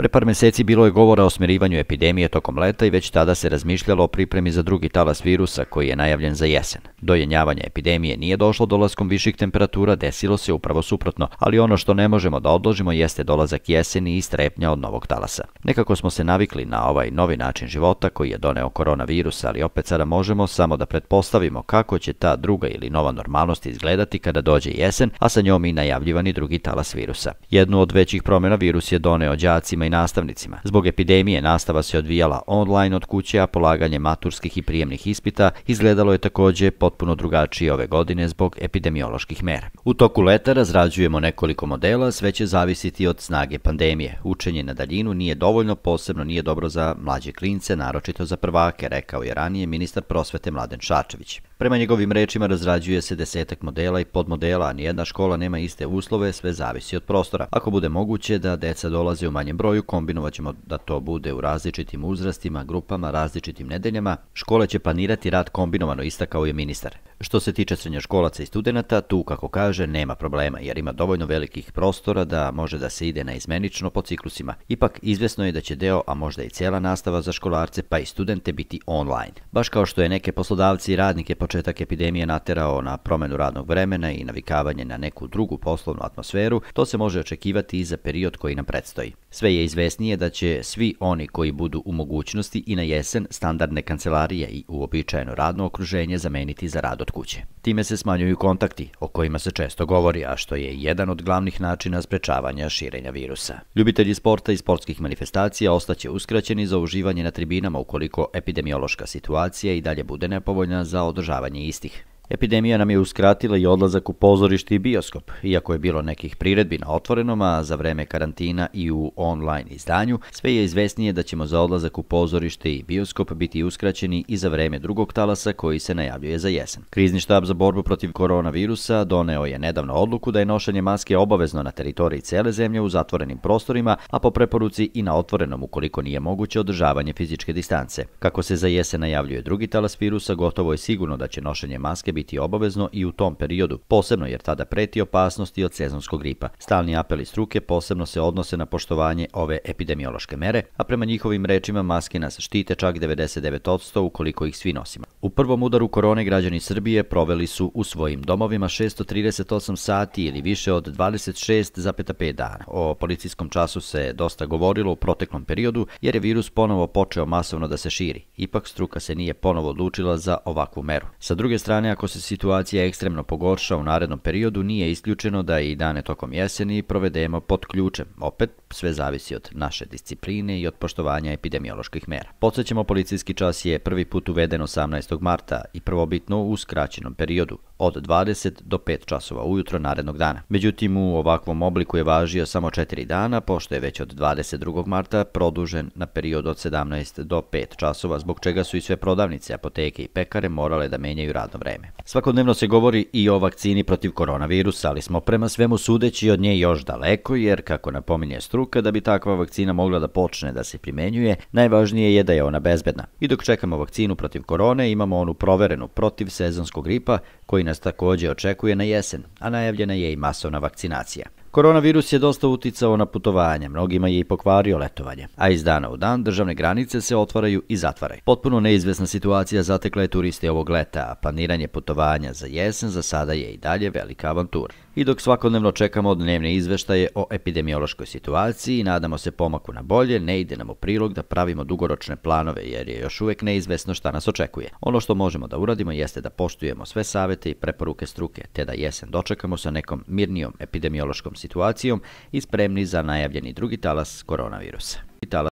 Pre par meseci bilo je govora o smirivanju epidemije tokom leta i već tada se razmišljalo o pripremi za drugi talas virusa koji je najavljen za jesen. Do jenjavanja epidemije nije došlo dolaskom viših temperatura, desilo se upravo suprotno, ali ono što ne možemo da odložimo jeste dolazak jeseni i strepnja od novog talasa. Nekako smo se navikli na ovaj novi način života koji je doneo koronavirus, ali opet sada možemo samo da pretpostavimo kako će ta druga ili nova normalnost izgledati kada dođe jesen, a sa njom i najavljivani drugi talas virusa. Jednu od većih promjena virus je doneo đacima i nastavnicima. Zbog epidemije nastava se odvijala online od kuće, a polaganje maturskih i prijemnih ispita izgledalo je također potpuno drugačije ove godine zbog epidemioloških mera. U toku leta razrađujemo nekoliko modela, sve će zavisiti od snage pandemije. Učenje na daljinu nije dovoljno, posebno nije dobro za mlađe klince, naročito za prvake, rekao je ranije ministar prosvete Mladen Šarčević. Prema njegovim rečima razrađuje se 10 modela i podmodela, a nijedna škola nema iste uslove, sve zavisi od prostora. Ako bude moguće da deca dolaze u manjem broju, kombinovat ćemo da to bude u različitim uzrastima, grupama, različitim nedeljama. Škole će planirati rad kombinovano, istakao je ministar. Što se tiče srednjoškolaca i studenata, tu, kako kaže, nema problema, jer ima dovoljno velikih prostora da može da se ide naizmenično po ciklusima. Ipak, izvesno je da će deo, a možda i cijela nastava za školarce pa i studente biti online. Baš kao što je neke poslodavci i radnike početak epidemije naterao na promenu radnog vremena i navikavanje na neku drugu poslovnu atmosferu, to se može očekivati i za period koji nam predstoji. Sve je izvesnije da će svi oni koji budu u mogućnosti i na jesen standardne kancelarije i uobičajeno radno okruženje zameniti za rad od kuće. Time se smanjuju kontakti, o kojima se često govori, a što je jedan od glavnih načina sprečavanja širenja virusa. Ljubitelji sporta i sportskih manifestacija ostaće uskraćeni za uživanje na tribinama ukoliko epidemiološka situacija i dalje bude nepovoljna za održavanje istih. Epidemija nam je uskratila i odlazak u pozorište i bioskop, iako je bilo nekih priredbi na otvorenom, a za vreme karantina i u online izdanju, sve je izvesnije da ćemo za odlazak u pozorište i bioskop biti uskraćeni i za vreme drugog talasa koji se najavljuje za jesen. Krizni štab za borbu protiv koronavirusa doneo je nedavno odluku da je nošenje maske obavezno na teritoriji cele zemlje u zatvorenim prostorima, a po preporuci i na otvorenom ukoliko nije moguće održavanje fizičke distance. Kako se za jesen najavljuje drugi talas virusa, gotovo je sigurno da će nošenje maske biti obavezno i u tom periodu, posebno jer tada preti opasnosti od sezonskog gripa. Stalni apeli struke posebno se odnose na poštovanje ove epidemiološke mere, a prema njihovim rečima maske nas štite čak 99% ukoliko ih svi nosimo. U prvom udaru korone građani Srbije proveli su u svojim domovima 638 sati ili više od 26,5 dana. O policijskom času se dosta govorilo u proteklom periodu jer je virus ponovo počeo masovno da se širi. Ipak struka se nije ponovo odlučila za ovakvu meru. Sa druge strane, ako se situacija ekstremno pogorša u narednom periodu, nije isključeno da i dane tokom jeseni provedemo pod ključem. Opet, sve zavisi od naše discipline i od poštovanja epidemioloških mera. Podsjećamo, policijski čas je prvi put uveden 18. marta i prvobitno u skraćenom periodu od 20 do 5 časova ujutro narednog dana. Međutim, u ovakvom obliku je važio samo 4 dana, pošto je već od 22. marta produžen na period od 17 do 5 časova, zbog čega su i sve prodavnice, apoteke i pekare morale da menjaju radno vreme. Svakodnevno se govori i o vakcini protiv koronavirusa, ali smo prema svemu sudeći od nje još daleko, jer, kako napominje struka, da bi takva vakcina mogla da počne da se primenjuje, najvažnije je da je ona bezbedna. I dok čekamo vakcinu protiv korone, imamo onu proverenu protiv sezonskog gripa, koji nas također očekuje na jesen, a najavljena je i masovna vakcinacija. Koronavirus je dosta uticao na putovanja, mnogima je i pokvario letovanje, a iz dana u dan državne granice se otvaraju i zatvaraju. Potpuno neizvesna situacija zatekla je turiste ovog leta, a planiranje putovanja za jesen za sada je i dalje velika avantura. I dok svakodnevno čekamo dnevne izveštaje o epidemiološkoj situaciji i nadamo se pomaku na bolje, ne ide nam u prilog da pravimo dugoročne planove jer je još uvijek neizvesno šta nas očekuje. Ono što možemo da uradimo jeste da poštujemo sve savete i preporuke struke, te da jesen dočekamo sa nekom mirnijom epidemiološkom situacijom i spremni za najavljeni drugi talas koronavirusa.